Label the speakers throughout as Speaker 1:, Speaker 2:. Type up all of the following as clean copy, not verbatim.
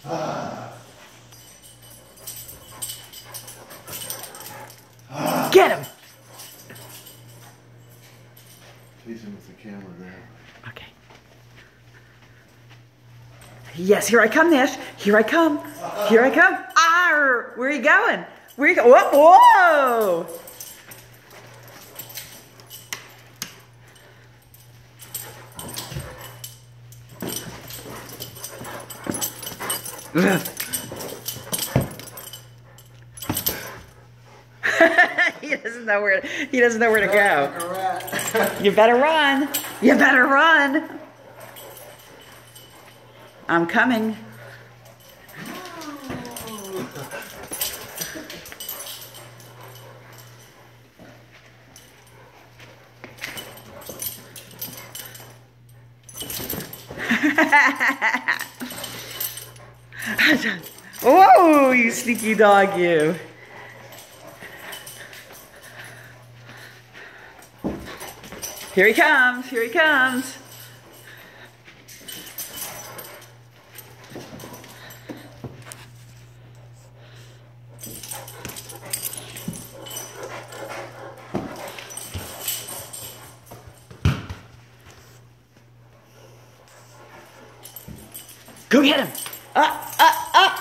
Speaker 1: Get him!
Speaker 2: Face him with the camera there.
Speaker 1: Okay. Yes, here I come, Nash. Here I come. Here I come. Arr! Where are you going? Where are you going? Whoa! Whoa! He doesn't know where to go. You better run. You better run. I'm coming. Whoa, you sneaky dog, you. Here he comes, here he comes. Go get him! Up, up,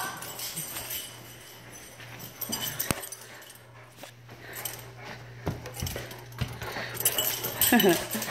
Speaker 1: up!